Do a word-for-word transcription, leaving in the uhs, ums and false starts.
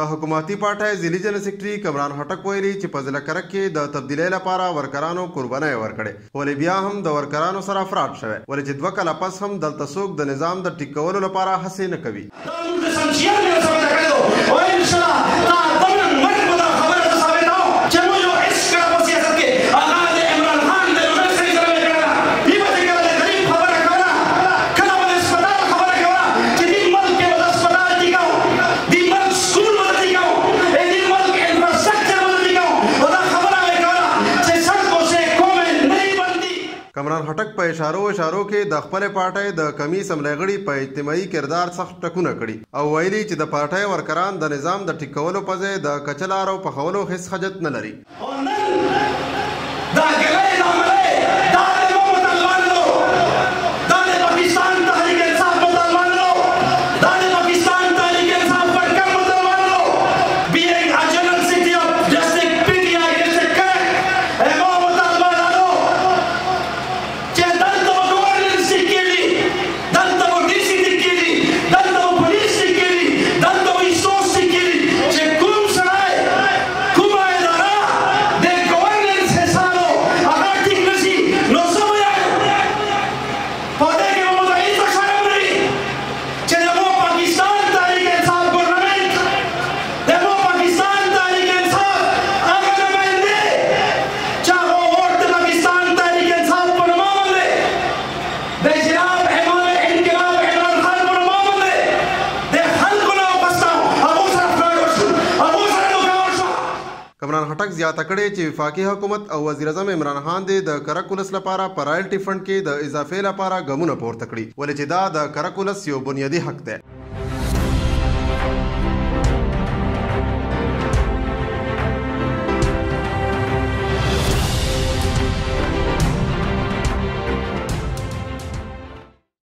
د حکومتي پارټۍ ضلعي جنرال سیکرټري کمران هټک ویلي چې په ضلع کرک کې د تبدیلۍ لپاره ورکرانو قربانۍ ورکړې، ولې بیا هم د ورکرانو سره افراط شوی، ولې چې دوه کاله پس هم دلته څوک د نظام د ټیک کولو لپاره هڅې نه کوي. کمران هټک په اشارو اشارو کې د خپل پارټۍ د کمی سملای غړي په اجتماعي کردار سخت ټکونه کړي او ویلي چې د پارټۍ ورکران د نظام د ټیک کولو په ځای د کچلارو په خولو هیڅ حاجت نه لري. کمران هټک زیاته کړې چې وفاقي حکومت او وزیر اعظم عمران خان د کرک ولس لپاره په رایلټي فنډ کې د اضافې لپاره ګامونه پورته کړي، ولې چې دا د کرک ولس یو بنیادي حق دی.